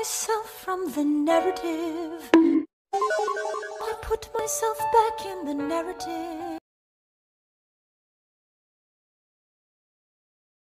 myself from the narrative. I put myself back in the narrative.